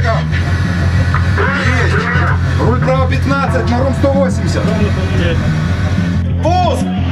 Чекав. Руль право 15, на рум 180. Пуск!